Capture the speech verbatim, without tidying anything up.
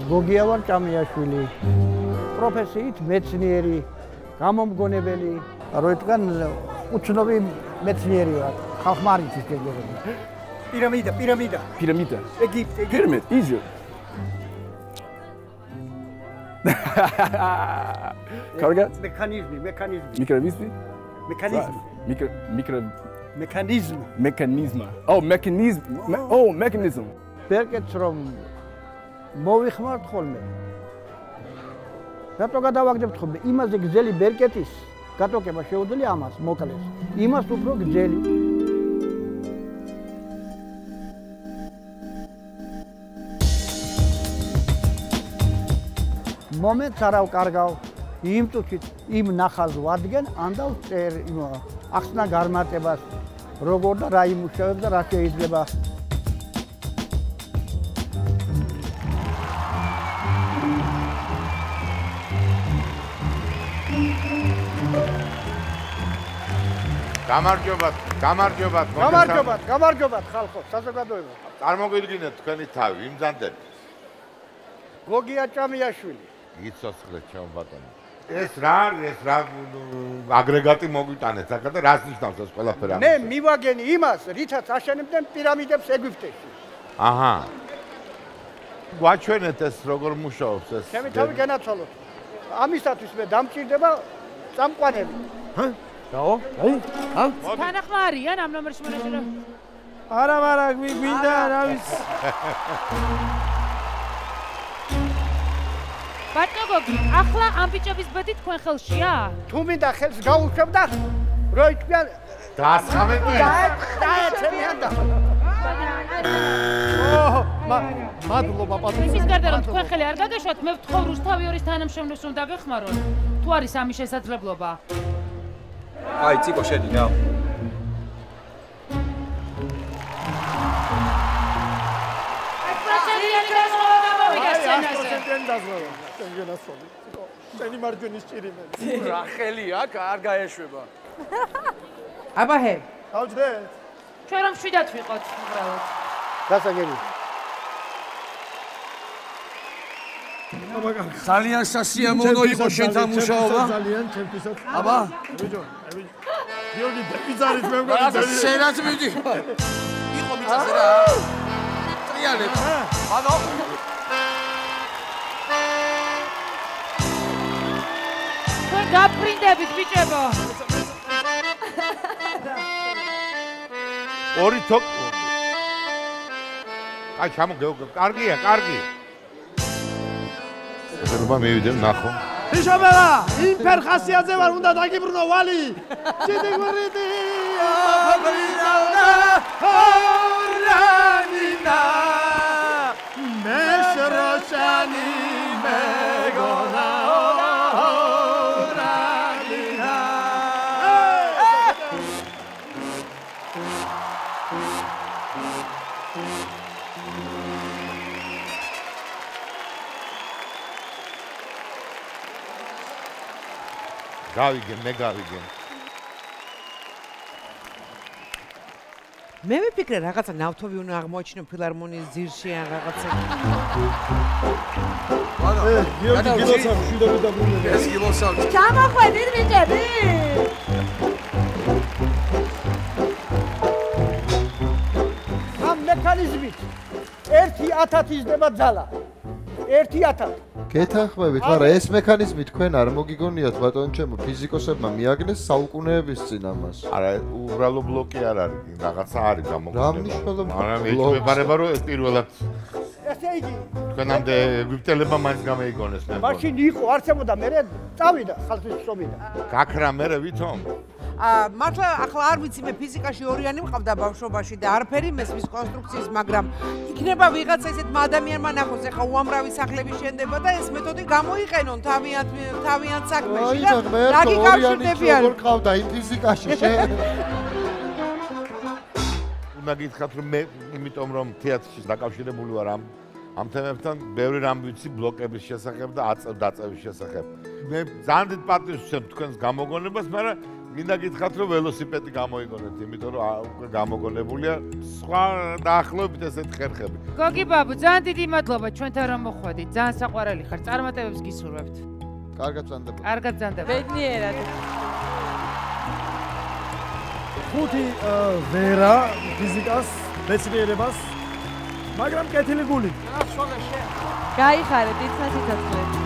გოგია ვარ ჭამიაშვილი. პროფესიით მეცნიერი, გამომგონებელი, როიტგან უცნობი მეცნიერი ვარ. ხალხმა არ იცის გეგმები. Piramida, piramida. Piramida. Egypt, Egypt. Pyramid, easy. Kargat? Mekanizmi, mekanizmi. Mikrovismi? Mekanizmi. Mikro, mikro, Mekanizm. mechanisma. Oh, mechanism. Me, oh, mechanism. ბერკეტს რომ მოვიხმართ ხოლმე. რატო გადავაგდებთ ხოლმე? იმაზე გძელი ბერკეტის გატოკება შეუძლია ამას მოკლეს. იმას უფრო გძელი. მომენტს არ ავკარგავ, იმ წუთით იმ ნახაზ ვადგენ, ან დავწერ იმ ახსნა განმარტებას, როგორ და რა იმუშავებს და რა შეიძლება. გამარჯობათ, გამარჯობათ, გამარჯობათ, გამარჯობათ ხალხო, საზოგადოება. წარმოგიდგინეთ თქვენი თავი, იმზადეთ. გოგია ჭამიაშვილი. იცოცხლეთ ჩემო ბატონო. ეს რა არის, ეს რა აგრეგატი მოგვიტანეთ, აქ და რას ნიშნავს ეს ყველაფერი? მე მივაგენი იმას, რითაც აშენებდნენ პირამიდებს ეგვიპტეში. აჰა. გვაჩვენეთ ეს როგორ მუშაობს ეს. ჩემი თავი განაცვალოთ. ამისათვის მე დამჭირდება წამყვანები. ჰა? დაო? აი? ჰა? თანახმა არიან ამ ნომერში მონაშენო? არა, არა, გვინდა რა ვის. ბატონო, ახლა ამ ბიჭების ბედი თქვენ ხელშია? თუ მინდა ხელს გაუშვებ და რო იყვიან დასხამები. დაეცემიან და. ოჰ, მადლობა პატრონო. იმის გარდა რომ თქვენ ხელი არ გაგეშვათ, მე ვთხოვ რუსთავი ორის თანამშრომლებს რომ დაგეხმაროთ. თუ არის ამის შესაძლებლობა. აი, ციკო შედი რა. შენი მარჯვენის ჭირიმე. რა ხელი აქ არ გაეშვება. აბა ჰე. გავჯდეთ. ჩვენ რომ შვიდად ვიყოთ უბრალოდ. გასაგები. ძალიან სასიამოვნო იყო შენთან მუშაობა. ძალიან ჩემთვისაც. აბა, ბიჭო, გიორგი დეპიზარის მე მგონი. შენაც მიდი. იყო მიწაზე რა. ტრიალებ. ანუ თქვენ გაფრინდებით ბიჭებო. ორი თოკ. აი ჩამოგეო, კარგია, კარგი. ეხლა მივიდე ნახო. ბიჭებო, იმ ფერხასიაზე ვარ, უნდა დაგიბრუნო ვალი. ჭიდი გურიდი. აფაბრინა ორანინა. მესროშანი მეგონა. გავიგენ, მე გავიგენ. მე ვიფიქრე რაღაცა ნავთობი უნდა აღმოაჩინო ფილარმონიის ძირში ან რაღაცა. ანუ, გიორგი გილოსავ შვიდობი დაბრუნდა. ეს გილოსავ. ჩამოხვედით ბიჭები. ამ მექანიზმით ერთი ათად იზრდება ძალა. ერთი ათად. გეთანხმებით, მაგრამ ეს მექანიზმი თქვენ არ მოგიგონიათ ბატონო ჩემო, ფიზიკოსებმა მიაგნეს საუკუნეების წინ ამას. არა, უბრალო ბლოკი არ არის, რაღაცა არის გამოგონილი. რა მნიშვნელობა? მაგრამ ეჭვებარება რომ ეს პირველად ესე იგი, თქვენამდე ეგვიპტელებმა მაინც გამეიგონეს მე. მაშინ იყო, არსებობდა, მე წავიდა ხალხის შრომიდან. გაქრა მე ვითომ? აა მართლა ახლა არ ვიცი მე ფიზიკაში ორიანი მყავდა ბავშვობაში და არაფერი მესმის კონსტრუქციის, მაგრამ იქნება ვიღაცა ისეთმა ადამიანმა ნახოს ახლა უამრავი სახლები შენდება და ეს მეთოდი გამოიყენონ თავიანთ თავიანთ საქმეში და რა გიკავშირდები არ მყავდა იმ ფიზიკაში შენ. უნდა გითხრათ რომ მე იმიტომ რომ თეატრში დაკავშირებული ვარ ამ ამ თემებთან, ბევრი რამ ვიცი ბლოკების შესახებ და აწევ დაწევის შესახებ. მე ძალიან დიდ პატივს ვცემ თქვენს გამოგონებას, მაგრამ მინდა გითხრათ რომ ველოსიპედი გამოიგონეთ, იმიტომ რომ უკვე გამოგონებულია სხვა დაახლოებით ესეთ ხერხები. გოგი ბაბუ, ძალიან დიდი მადლობა ჩვენთან რომ მოხვედით. ძალიან საყვარელი ხარ. წარმატებებს გისურვებთ. კარგად წანდება. კარგად წანდება. ბედნიერად. ხუთი ვერა ფიზიკას, მეცნიერებას, მაგრამ კეთილი გული. გაიხარეთ, იცნას იცოცხლეთ.